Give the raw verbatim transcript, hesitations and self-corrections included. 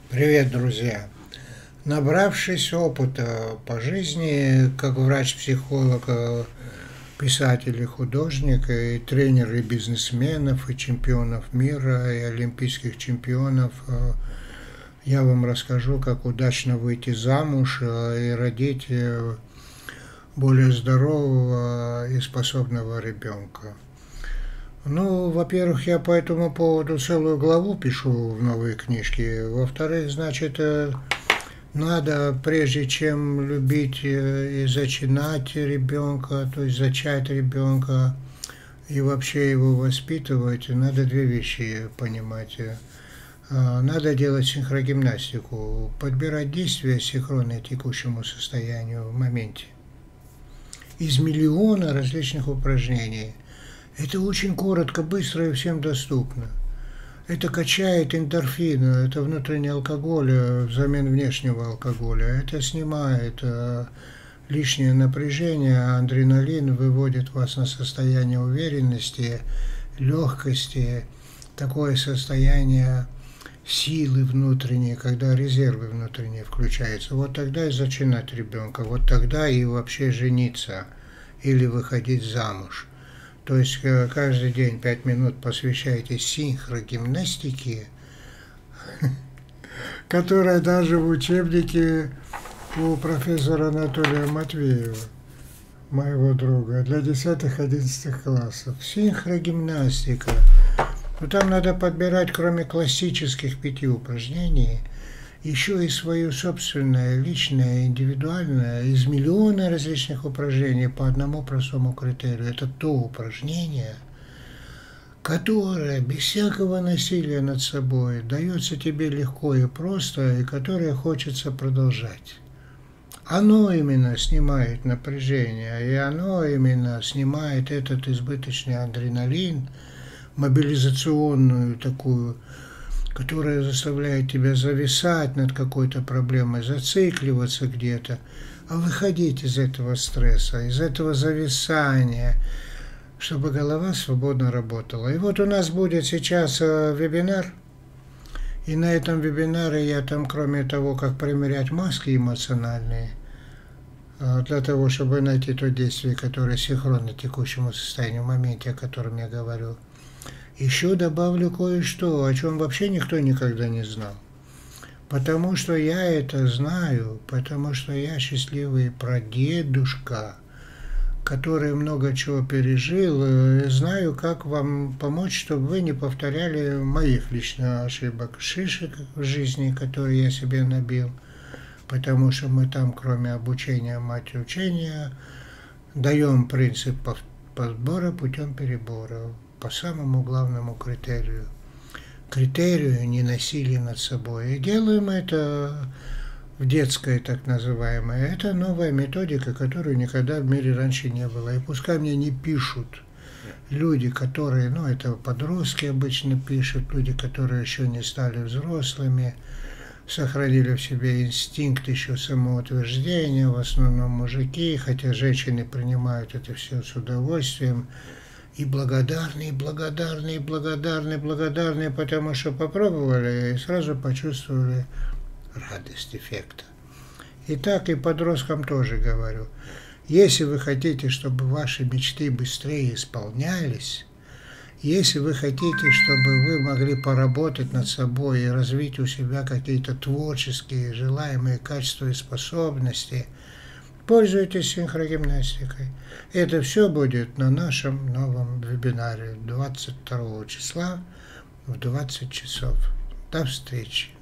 Привет, друзья! Набравшись опыта по жизни, как врач-психолог, писатель и художник, и тренер и бизнесменов, и чемпионов мира, и олимпийских чемпионов, я вам расскажу, как удачно выйти замуж и родить более здорового и способного ребенка. Ну, во-первых, я по этому поводу целую главу пишу в новой книжке. Во-вторых, значит, надо, прежде чем любить и зачинать ребенка, то есть зачать ребенка и вообще его воспитывать, надо две вещи понимать. Надо делать синхрогимнастику, подбирать действия синхронные текущему состоянию в моменте. Из миллиона различных упражнений. Это очень коротко, быстро и всем доступно. Это качает эндорфины, это внутренний алкоголь взамен внешнего алкоголя. Это снимает лишнее напряжение, а адреналин выводит вас на состояние уверенности, легкости, такое состояние силы внутренней, когда резервы внутренние включаются. Вот тогда и зачинать ребенка, вот тогда и вообще жениться или выходить замуж. То есть каждый день пять минут посвящаете синхрогимнастике, которая даже в учебнике у профессора Анатолия Матвеева, моего друга, для десятых-одиннадцатых классов. Синхрогимнастика. Но там надо подбирать, кроме классических пяти упражнений, еще и свое собственное, личное, индивидуальное, из миллиона различных упражнений по одному простому критерию. Это то упражнение, которое без всякого насилия над собой дается тебе легко и просто, и которое хочется продолжать. Оно именно снимает напряжение, и оно именно снимает этот избыточный адреналин, мобилизационную такую, которая заставляет тебя зависать над какой-то проблемой, зацикливаться где-то, а выходить из этого стресса, из этого зависания, чтобы голова свободно работала. И вот у нас будет сейчас вебинар, и на этом вебинаре я там, кроме того, как примерять маски эмоциональные, для того, чтобы найти то действие, которое синхронно текущему состоянию в моменте, о котором я говорю, еще добавлю кое-что, о чем вообще никто никогда не знал. Потому что я это знаю, потому что я счастливый прадедушка, который много чего пережил, и знаю, как вам помочь, чтобы вы не повторяли моих лично ошибок, шишек в жизни, которые я себе набил. Потому что мы там, кроме обучения, мать учения, даем принцип подбора путем перебора. По самому главному критерию. Критерию ненасилия над собой. И делаем это в детской, так называемой. Это новая методика, которую никогда в мире раньше не было. И пускай мне не пишут люди, которые, ну, это подростки обычно пишут, люди, которые еще не стали взрослыми, сохранили в себе инстинкт еще самоутверждения, в основном мужики, хотя женщины принимают это все с удовольствием. И благодарны, и благодарны, и благодарны, и благодарны, потому что попробовали и сразу почувствовали радость эффекта. И так и подросткам тоже говорю. Если вы хотите, чтобы ваши мечты быстрее исполнялись, если вы хотите, чтобы вы могли поработать над собой и развить у себя какие-то творческие, желаемые качества и способности, пользуйтесь синхрогимнастикой. Это все будет на нашем новом вебинаре двадцать второго числа в двадцать часов. До встречи.